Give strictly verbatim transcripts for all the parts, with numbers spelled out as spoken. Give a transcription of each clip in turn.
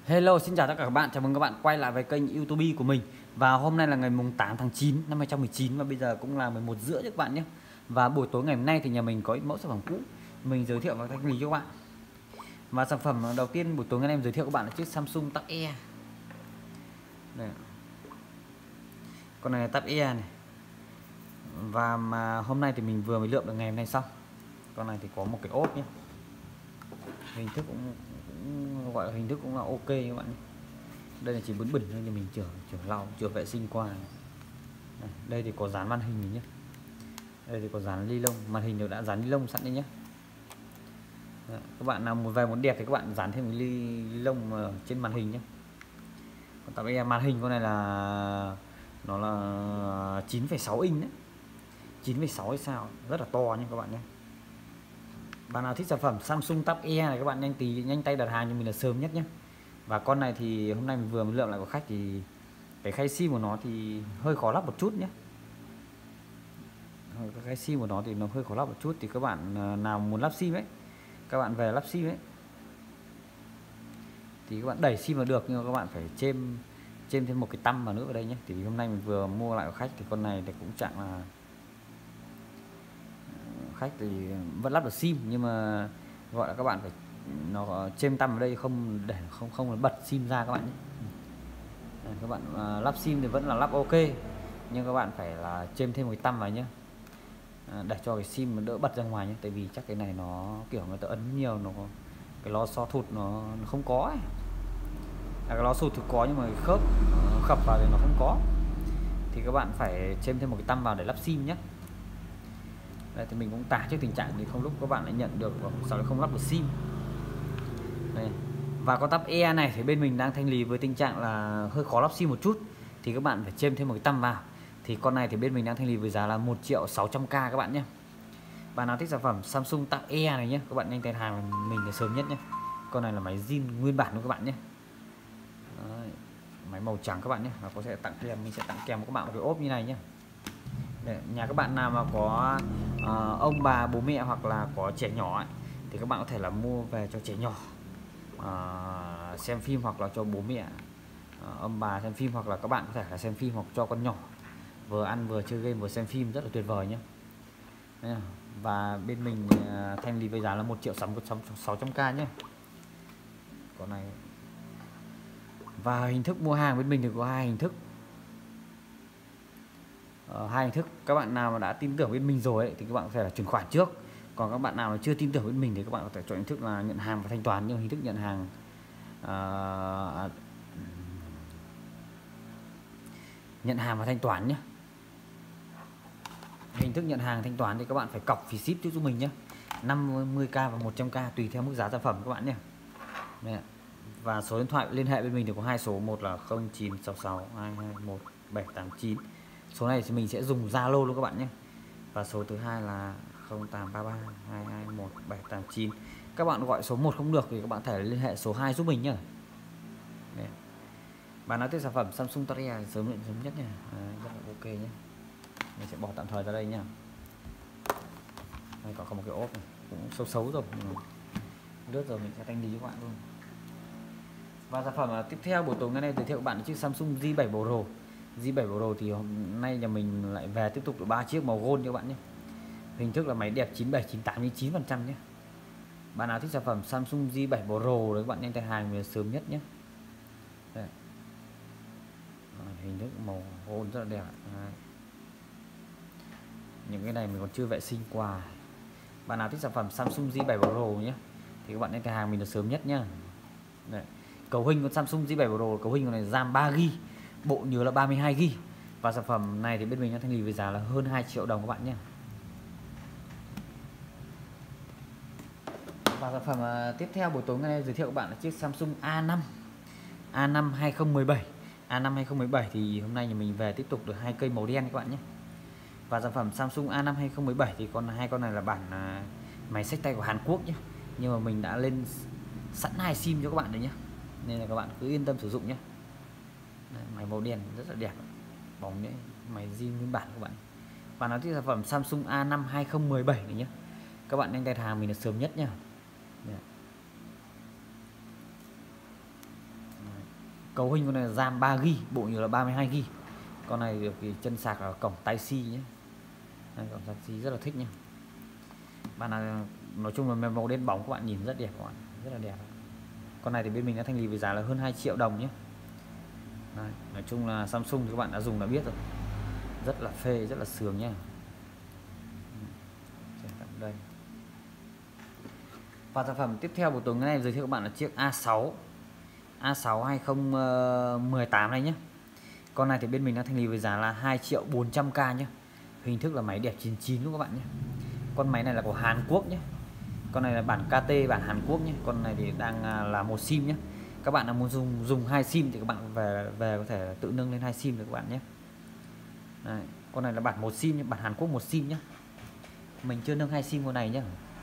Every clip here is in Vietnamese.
Hello, xin chào tất cả các bạn, chào mừng các bạn quay lại với kênh YouTube của mình. Và hôm nay là ngày mùng tám tháng chín năm hai trăm mười chín và bây giờ cũng là mười một rưỡi các bạn nhé. Và buổi tối ngày hôm nay thì nhà mình có ít mẫu sản phẩm cũ mình giới thiệu và thanh lý cho các bạn. Và sản phẩm đầu tiên buổi tối ngày nay em giới thiệu các bạn là chiếc Samsung Tab Air. Đây. Con này là Tab Air này. Và mà hôm nay thì mình vừa mới lượm được ngày hôm nay xong. Con này thì có một cái ốp nhé. Hình thức cũng, cũng gọi là hình thức cũng là ok các bạn nhé. Đây là chỉ bẩn bẩn thôi, nhưng mình chữa chữa lau chữa vệ sinh qua này. Đây thì có dán màn hình nhé. Đây thì có dán ly lông, màn hình đều đã dán ly lông sẵn đây nhé. Đấy, các bạn nào muốn về muốn đẹp thì các bạn dán thêm cái ly, ly lông ở trên màn hình nhé. Còn tại vì màn hình con này là nó là chín phẩy sáu inch đấy, chín phẩy sáu hay sao, rất là to nha các bạn nhé. Bạn nào thích sản phẩm Samsung Tab Air này các bạn nhanh tí nhanh tay đặt hàng cho mình là sớm nhất nhé. Và con này thì hôm nay mình vừa mới lượm lại của khách thì cái khay sim của nó thì hơi khó lắp một chút nhé. Cái khay sim của nó thì nó hơi khó lắp một chút, thì các bạn nào muốn lắp sim ấy, các bạn về lắp sim ấy thì các bạn đẩy sim vào được, nhưng mà các bạn phải chêm chêm thêm một cái tăm vào nữa ở đây nhé. Thì hôm nay mình vừa mua lại của khách thì con này thì cũng chẳng là khách thì vẫn lắp được sim, nhưng mà gọi là các bạn phải nó chêm tăm ở đây không để không không là bật sim ra các bạn nhé. Đây, các bạn uh, lắp sim thì vẫn là lắp ok, nhưng các bạn phải là chêm thêm một cái tăm vào nhé, à, để cho cái sim nó đỡ bật ra ngoài nhé. Tại vì chắc cái này nó kiểu người ta ấn nhiều, nó cái lò xo thụt nó, nó không có ấy. À, cái lò xo thụt có nhưng mà cái khớp khập vào thì nó không có, thì các bạn phải chêm thêm một cái tăm vào để lắp sim nhé. Đây thì mình cũng tả trước tình trạng thì không lúc các bạn lại nhận được và sau đó không lắp được sim. Đây. Và con Tab Air này thì bên mình đang thanh lý với tình trạng là hơi khó lắp sim một chút, thì các bạn phải chêm thêm một cái tăm vào. Thì con này thì bên mình đang thanh lý với giá là một triệu sáu trăm k các bạn nhé. Bạn nào thích sản phẩm Samsung Tab Air này nhé, các bạn nhanh tay hàng mình là sớm nhất nhé. Con này là máy zin nguyên bản luôn các bạn nhé. Đấy. Máy màu trắng các bạn nhé, và có sẽ tặng kèm mình sẽ tặng kèm các bạn một cái ốp như này nhé. Để nhà các bạn nào mà có uh, ông bà bố mẹ hoặc là có trẻ nhỏ ấy, thì các bạn có thể là mua về cho trẻ nhỏ uh, xem phim, hoặc là cho bố mẹ uh, ông bà xem phim, hoặc là các bạn có thể là xem phim hoặc cho con nhỏ vừa ăn vừa chơi game vừa xem phim, rất là tuyệt vời nhé. Và bên mình uh, thanh lý với giá là một triệu sáu trăm k nhé. Con này và hình thức mua hàng bên mình thì có hai hình thức. Uh, hai hình thức. Các bạn nào mà đã tin tưởng bên mình rồi ấy, thì các bạn có thể là chuyển khoản trước. Còn các bạn nào mà chưa tin tưởng bên mình thì các bạn có thể chọn hình thức là nhận hàng và thanh toán. Nhưng hình thức nhận hàng uh, nhận hàng và thanh toán nhé. Hình thức nhận hàng thanh toán thì các bạn phải cọc phí ship trước giúp mình nhé, năm mươi k và một trăm k tùy theo mức giá sản phẩm các bạn nhé. Đây. Và số điện thoại liên hệ bên mình thì có hai số, một là không chín sáu sáu hai hai một bảy tám chín. Số này thì mình sẽ dùng Zalo luôn các bạn nhé. Và số thứ hai là không tám ba ba hai hai một bảy tám chín. Các bạn gọi số một không được thì các bạn thể liên hệ số hai giúp mình nhé. Đấy. Bạn nói tới sản phẩm Samsung Tab Air sớm sớm nhất nha, à, rất là ok nhé. Mình sẽ bỏ tạm thời ra đây nha. Đây còn có một cái ốp này cũng xấu xấu rồi, lướt rồi mình sẽ thanh lý cho các bạn luôn. Và sản phẩm tiếp theo buổi tối ngày nay giới thiệu các bạn chiếc Samsung Z bảy Pro. Z bảy Pro thì hôm nay nhà mình lại về tiếp tục được ba chiếc màu gold cho các bạn nhé. Hình thức là máy đẹp chín bảy chín tám chín phần trăm nhé. Bạn nào thích sản phẩm Samsung Z bảy Pro đấy các bạn nhanh tay hàng về sớm nhất nhé. Đây. Hình thức màu gold rất là đẹp. Đấy. Những cái này mình còn chưa vệ sinh qua. Bạn nào thích sản phẩm Samsung Z bảy Pro nhé thì các bạn nhanh tay hàng mình là sớm nhất nhá. Đây. Cấu hình con Samsung Z bảy Pro, cấu hình con này RAM ba gi ga bai, bộ nhớ là ba mươi hai gi ga bai. Và sản phẩm này thì bên mình đã thanh lý với giá là hơn hai triệu đồng các bạn nhé. Và sản phẩm uh, tiếp theo buổi tối ngày nay giới thiệu các bạn là chiếc Samsung A năm A năm hai không một bảy. A năm hai không một bảy thì hôm nay nhà mình về tiếp tục được hai cây màu đen các bạn nhé. Và sản phẩm Samsung A năm hai không một bảy thì con hai con này là bản uh, máy xách tay của Hàn Quốc nhé, nhưng mà mình đã lên sẵn hai sim cho các bạn đấy nhé, nên là các bạn cứ yên tâm sử dụng nhé. Đấy, máy màu đen rất là đẹp, bóng đấy, máy zin nguyên bản các bạn. Và nó thích sản phẩm Samsung A năm hai không một bảy này nhé, các bạn nhanh tay hàng mình là sớm nhất nhá. cấu hình con này là RAM ba gi ga bai, bộ nhớ là ba mươi hai gi ga bai. Con này được cái chân sạc là cổng Type-C nhé. Đây, cổng Type-C rất là thích nhá. Bạn nào nói chung là màu đen bóng các bạn nhìn rất đẹp các bạn, rất là đẹp. Con này thì bên mình đã thanh lý với giá là hơn hai triệu đồng nhé. Đây, nói chung là Samsung thì các bạn đã dùng đã biết rồi, rất là phê, rất là sướng nhá. Đây. Và sản phẩm tiếp theo của tuần này giới thiệu các bạn là chiếc A sáu A sáu hai không một tám này nhé. Con này thì bên mình đã thanh lý với giá là hai triệu bốn trăm k nhé. Hình thức là máy đẹp chín chín luôn các bạn nhé. Con máy này là của Hàn Quốc nhé. Con này là bản ca tê bản Hàn Quốc nhé. Con này thì đang là một sim nhé. Các bạn nào muốn dùng dùng hai sim thì các bạn về về có thể tự nâng lên hai sim được các bạn nhé. Đây, con này là bản một sim nhé, bản Hàn Quốc một sim nhé. Mình chưa nâng hai sim con này nhé.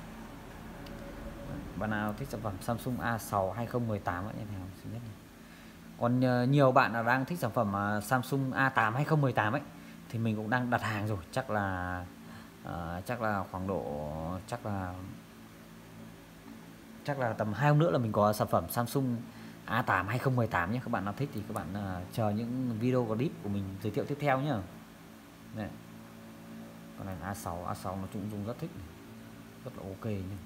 Bạn nào thích sản phẩm Samsung A sáu hai không một tám vậy nhé. Còn nhiều bạn là đang thích sản phẩm Samsung A tám hai không một tám ấy thì mình cũng đang đặt hàng rồi, chắc là uh, chắc là khoảng độ chắc là chắc là tầm hai hôm nữa là mình có sản phẩm Samsung A tám hai không một tám nhé. Các bạn nào thích thì các bạn uh, chờ những video clip của mình giới thiệu tiếp theo nhé. Này. Con này là A sáu, A sáu nó cũng dùng rất thích, rất là ok nhé.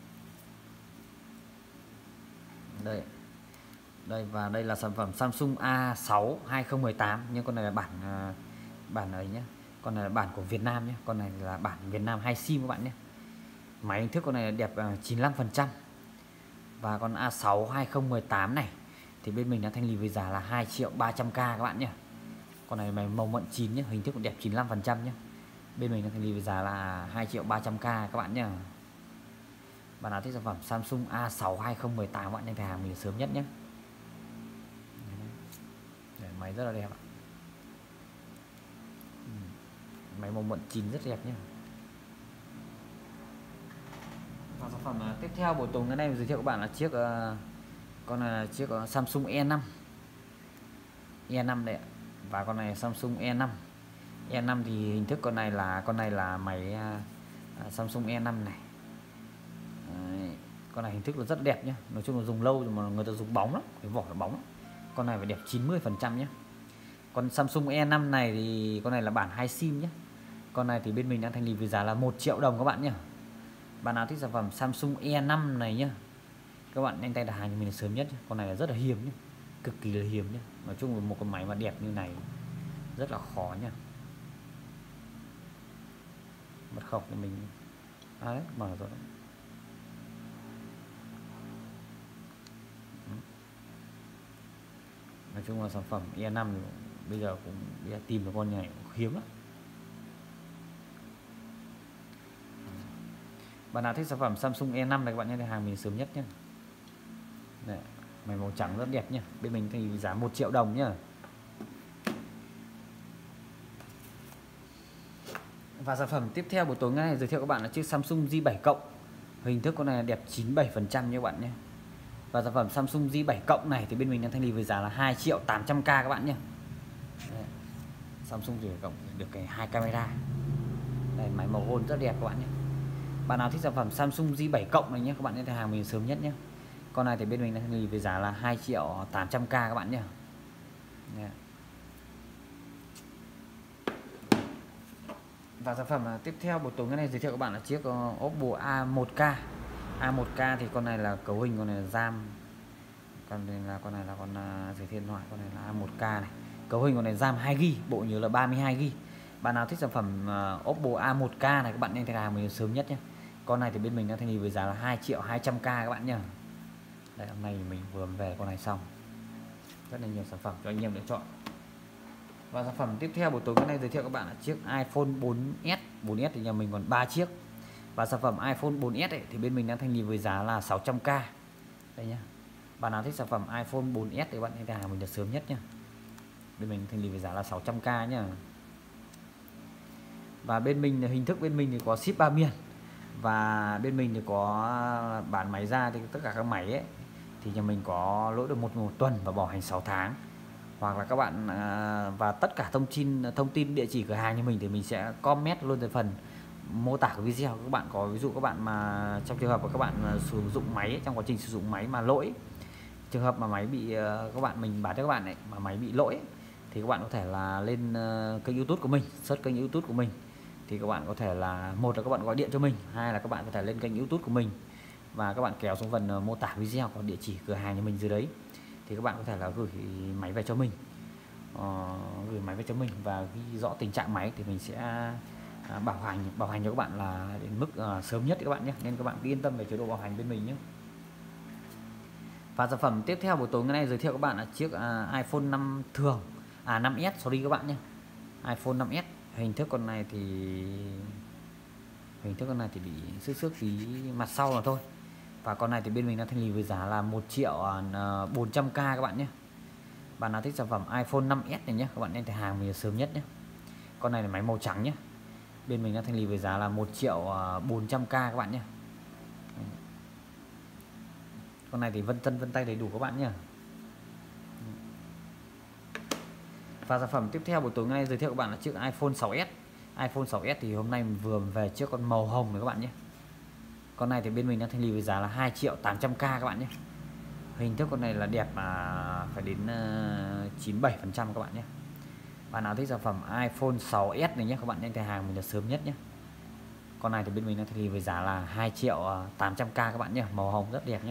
Đây. Đây và đây là sản phẩm Samsung A sáu hai không một tám, nhưng con này là bản uh, bản ấy nhé. Con này là bản của Việt Nam nhé. Con này là bản Việt Nam hai sim các bạn nhé. Máy hình thức con này là đẹp uh, chín mươi lăm phần trăm. Và con A sáu hai không một tám này thì bên mình đã thanh lý với giá là hai triệu ba trăm k các bạn nhé. Con này màu mận chín nhé, hình thức còn đẹp chín mươi lăm phần trăm nhé. Bên mình đã thanh lý với giá là hai triệu ba trăm k các bạn nhé. Bạn nào thích sản phẩm Samsung A sáu hai không một tám các bạn nên hàng mình sớm nhất nhé. Đấy, máy rất là đẹp ạ. Máy màu mận chín rất đẹp nhé. Và sản phẩm tiếp theo buổi tối ngày nay giới thiệu các bạn là chiếc uh, con này là chiếc uh, Samsung E năm E năm đấy ạ. Và con này Samsung E năm E năm thì hình thức con này là con này là máy uh, Samsung E năm này. Đấy, con này hình thức là rất đẹp nhé. Nói chung là dùng lâu mà người ta dùng bóng lắm, cái vỏ là bóng lắm. Con này phải đẹp chín mươi phần trăm nhé. Con Samsung E năm này thì con này là bản hai sim nhé. Con này thì bên mình đã thanh lý với giá là một triệu đồng các bạn nhé. Bạn nào thích sản phẩm Samsung E năm này nhé, các bạn nhanh tay đặt hàng cho mình sớm nhất nhé. Con này là rất là hiếm nhé, cực kỳ là hiếm nhé. Nói chung là một con máy mà đẹp như này rất là khó nhé. Mật khẩu của mình à đấy, mở rồi đấy. Nói chung là sản phẩm E năm thì bây giờ cũng bây giờ tìm được con này cũng hiếm lắm. Bạn nào thích sản phẩm Samsung E năm này các bạn nhé, hàng mình sớm nhất nhé. Này, máy màu trắng rất đẹp nhé. Bên mình thì giá một triệu đồng nhá. Và sản phẩm tiếp theo buổi tối ngày này giới thiệu các bạn là chiếc Samsung J bảy cộng. Hình thức con này là đẹp chín mươi bảy phần trăm nha các bạn nhé. Và sản phẩm Samsung J bảy cộng này thì bên mình đang thanh lý với giá là hai triệu tám trăm k các bạn nhé. Đây, Samsung J bảy cộng được cái hai camera. Đây, máy màu gold rất đẹp các bạn nhé. Bạn nào thích sản phẩm Samsung J bảy cộng này nhé, các bạn nên hàng mình sớm nhất nhé. Con này thì bên mình đang thanh lý với giá là hai triệu tám trăm k các bạn nhé. Đây. Và sản phẩm tiếp theo buổi tối ngày này giới thiệu các bạn là chiếc Oppo A một K. A một K thì con này là cấu hình, con này là RAM, con này là con này là con giới thiệu điện thoại, con này là A một K này. Cấu hình con này RAM hai gi ga bai, bộ nhớ là ba mươi hai gi ga bai. Bạn nào thích sản phẩm Oppo A một K này các bạn nên đặt hàng mình sớm nhất nhé. Con này thì bên mình đã thanh lý với giá là hai triệu hai trăm k các bạn nhé. Đây, hôm nay mình vừa về con này xong, rất là nhiều sản phẩm cho anh em lựa chọn. Và sản phẩm tiếp theo buổi tối ngày nay giới thiệu các bạn là chiếc iPhone bốn S. bốn S thì nhà mình còn ba chiếc. Và sản phẩm iPhone bốn S ấy, thì bên mình đang thanh lý với giá là sáu trăm k. Đây nhá. Bạn nào thích sản phẩm iPhone bốn S thì bạn hãy đặt hàng mình được sớm nhất nhá. Bên mình thanh lý với giá là sáu trăm k nhá. Và bên mình hình thức bên mình thì có ship ba miền. Và bên mình thì có bán máy ra thì tất cả các máy ấy thì nhà mình có lỗi được một, một tuần và bảo hành sáu tháng. Hoặc là các bạn và tất cả thông tin thông tin địa chỉ cửa hàng như mình thì mình sẽ comment luôn tại phần mô tả của video. Các bạn có ví dụ các bạn mà trong trường hợp của các bạn sử dụng máy trong quá trình sử dụng máy mà lỗi trường hợp mà máy bị uh, các bạn mình bán cho các bạn này mà máy bị lỗi ấy, thì các bạn có thể là lên uh, kênh YouTube của mình, search kênh YouTube của mình, thì các bạn có thể là một là các bạn gọi điện cho mình, hai là các bạn có thể lên kênh YouTube của mình và các bạn kéo xuống phần uh, mô tả video có địa chỉ cửa hàng nhà mình dưới đấy, thì các bạn có thể là gửi máy về cho mình, uh, gửi máy về cho mình và ghi rõ tình trạng máy thì mình sẽ uh, bảo hành bảo hành cho các bạn là đến mức uh, sớm nhất các bạn nhé, nên các bạn cứ yên tâm về chế độ bảo hành bên mình nhé. Và sản phẩm tiếp theo buổi tối ngày nay giới thiệu các bạn là chiếc uh, iPhone năm thường, à năm S, sorry các bạn nhé, iPhone năm S. Hình thức con này thì hình thức con này thì bị xước xước tí mặt sau là thôi. Và con này thì bên mình đang thanh lý với giá là một triệu bốn trăm k các bạn nhé. Bạn nào thích sản phẩm iPhone năm S này nhé, các bạn nên thể hàng mình sớm nhất nhé. Con này là máy màu trắng nhé. Bên mình đang thanh lý với giá là một triệu bốn trăm k các bạn nhé. Con này thì vân chân vân tay đầy đủ các bạn nhé. Và sản phẩm tiếp theo buổi tối ngày nay giới thiệu các bạn là chiếc iPhone sáu S. iPhone sáu S thì hôm nay mình vừa về chiếc con màu hồng này các bạn nhé. Con này thì bên mình đang thanh lý với giá là hai triệu tám trăm k các bạn nhé. Hình thức con này là đẹp mà phải đến chín mươi bảy phần trăm các bạn nhé. Bạn nào thích sản phẩm iPhone sáu S này nhé, các bạn nhanh tay hàng mình là sớm nhất nhé. Con này thì bên mình đang thanh lý với giá là hai triệu tám trăm k các bạn nhé, màu hồng rất đẹp nhé.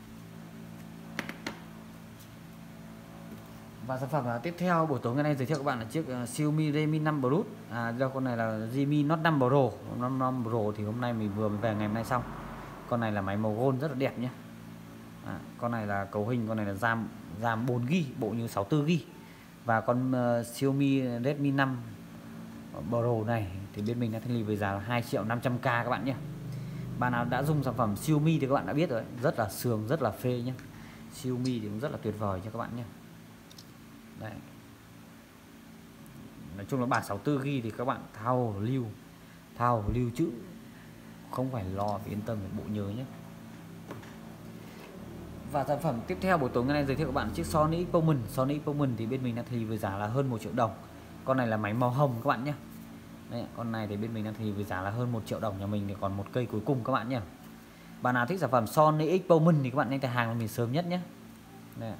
Và sản phẩm tiếp theo buổi tối ngày nay giới thiệu các bạn là chiếc uh, Xiaomi Redmi năm Plus. À, do con này là Redmi Note năm Pro. Note năm Pro thì hôm nay mình vừa về ngày hôm nay xong. Con này là máy màu gold rất là đẹp nhé. À, con này là cấu hình, con này là RAM RAM bốn gi bi, bộ như sáu mươi tư gi bi. Và con uh, Xiaomi Redmi năm Pro này thì bên mình đã thanh lý với giá là hai triệu năm trăm k các bạn nhé. Bạn nào đã dùng sản phẩm Xiaomi thì các bạn đã biết rồi, rất là sướng, rất là phê nhé. Xiaomi thì cũng rất là tuyệt vời cho các bạn nhé. Đấy. Nói chung là bản sáu mươi tư gi bi thì các bạn thao lưu thao lưu trữ không phải lo, phải yên tâm về bộ nhớ nhé. Và sản phẩm tiếp theo buổi tối ngày nay giới thiệu các bạn chiếc Sony Xperia. Sony Xperia thì bên mình đang thì với giá là hơn một triệu đồng. Con này là máy màu hồng các bạn nhé. Đấy, con này thì bên mình đang thì với giá là hơn một triệu đồng, nhà mình thì còn một cây cuối cùng các bạn nhé. Bạn nào thích sản phẩm Sony Xperia thì các bạn nên đặt hàng của mình sớm nhất nhé. Đây.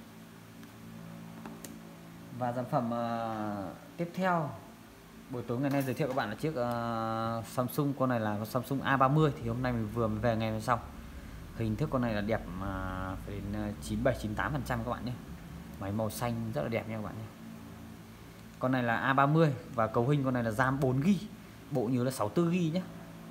Và sản phẩm uh, tiếp theo buổi tối ngày nay giới thiệu các bạn là chiếc uh, Samsung. Con này là Samsung A ba mươi thì hôm nay mình vừa về ngày hôm sau. Hình thức con này là đẹp mà uh, phải đến chín mươi bảy chín mươi tám phần trăm các bạn nhé. Máy màu xanh rất là đẹp nha các bạn nhé. Con này là A ba mươi và cấu hình con này là RAM bốn gi bi, bộ nhớ là sáu mươi tư gi bi nhé.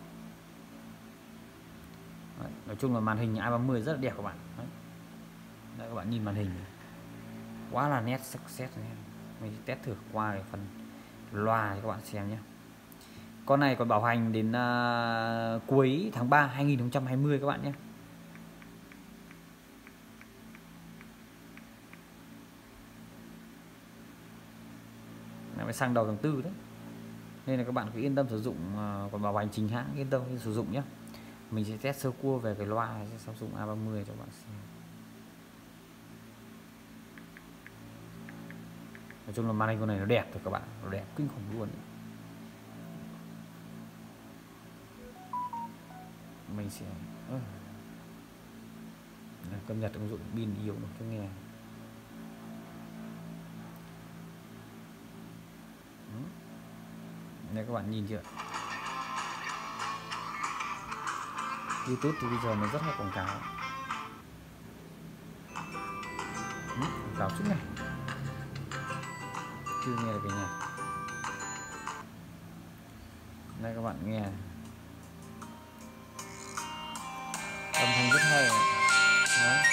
Đấy, nói chung là màn hình A ba mươi rất là đẹp các bạn. Đấy. Đấy, các bạn nhìn màn hình quá là nét sắc xét. Mình test thử qua cái phần loa cho các bạn xem nhé. Con này còn bảo hành đến uh, cuối tháng ba hai nghìn không trăm hai mươi các bạn nhé. Nó phải sang đầu tháng tư đấy, nên là các bạn cứ yên tâm sử dụng, uh, còn bảo hành chính hãng yên tâm sử dụng nhé. Mình sẽ test sơ cua về cái loa Samsung A ba mươi cho các bạn xem. Nói chung là màn hình con này nó đẹp rồi các bạn, nó đẹp kinh khủng luôn. Mình sẽ ừ. cập nhật ứng dụng pin yếu được cho nghe. Đây các bạn nhìn chưa, YouTube thì bây giờ nó rất hay quảng cáo. Ừ, quảng cáo suốt ngày chưa nghe được cái nhạc. Đây các bạn nghe âm thanh rất hay. Đó.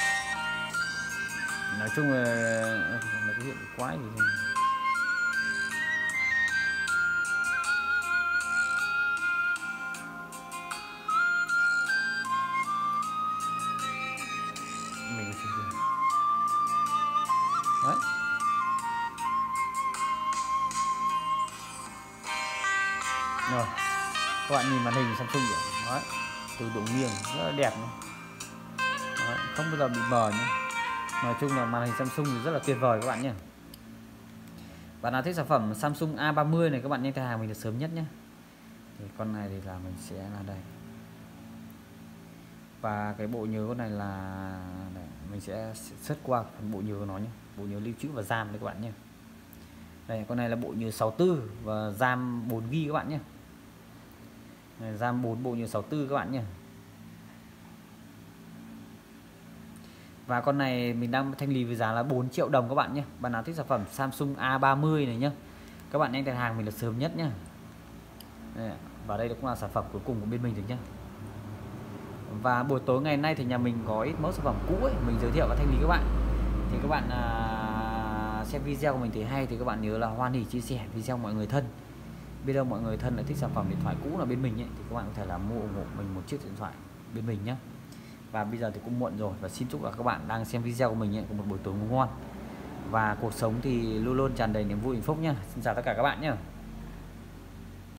Nói chung là nó cái hiệu quái gì không? Mình sẽ được. Đấy. Rồi, các bạn nhìn màn hình Samsung vậy. Đấy, từ độ nghiêng rất là đẹp. Đấy, không bao giờ bị mờ nhé. Nói chung là màn hình Samsung thì rất là tuyệt vời các bạn nhé. Bạn nào thích sản phẩm Samsung A ba mươi này các bạn nhanh tay hàng mình được sớm nhất nhé. Thì con này thì là mình sẽ là đây. Và cái bộ nhớ con này là đây, mình sẽ search qua phần bộ nhớ của nó nhé, bộ nhớ lưu trữ và RAM đấy các bạn nhé. Đây con này là bộ nhớ sáu tư và RAM bốn gi ga bai các bạn nhé. Này, RAM bốn, bộ nhớ sáu tư các bạn nhé. Và con này mình đang thanh lý với giá là bốn triệu đồng các bạn nhé. Bạn nào thích sản phẩm Samsung A ba mươi này nhá, các bạn nhanh đặt hàng mình là sớm nhất nhá. Đây, và đây cũng là sản phẩm cuối cùng của bên mình rồi nhá. Và buổi tối ngày nay thì nhà mình có ít mẫu sản phẩm cũ ấy, mình giới thiệu và thanh lý các bạn. Thì các bạn à, xem video của mình thì hay thì các bạn nhớ là hoan hỉ chia sẻ video mọi người thân. Biết đâu mọi người thân lại thích sản phẩm điện thoại cũ là bên mình ấy, thì các bạn có thể là mua ủng hộ mình một chiếc điện thoại bên mình nhé. Và bây giờ thì cũng muộn rồi, và xin chúc là các bạn đang xem video của mình ấy, có một buổi tối ngủ ngon và cuộc sống thì luôn luôn tràn đầy niềm vui hạnh phúc nhá. Xin chào tất cả các bạn nhé.